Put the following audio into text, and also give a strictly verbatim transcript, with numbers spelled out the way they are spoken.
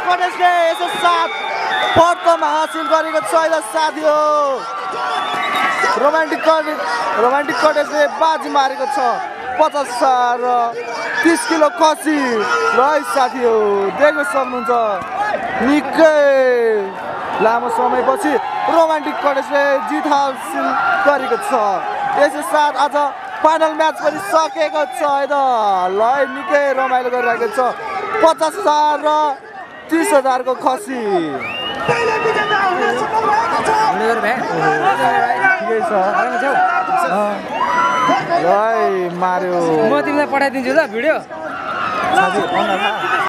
कटेजले यसो सात प्रथम हासिल गरेको छ अहिले साथी हो रोमान्टिक कटेज रोमान्टिक कटेजले बाजी मारेको छ पचास हजार र तीस किलो खसी र साथी हो देख्न सक्नुहुन्छ निकै लामो समयपछि रोमान्टिक कटेजले जित हासिल गरेको छ यसै साथ आज फाइनल म्याच पनि सकेको छ होइन ल निकै रमाइलो गरिरहेको छ पचास हजार र तीस हजारको खसी ठिकै छ ल मार्यो म तिमीलाई पठाइदिन्छु ल भिडियो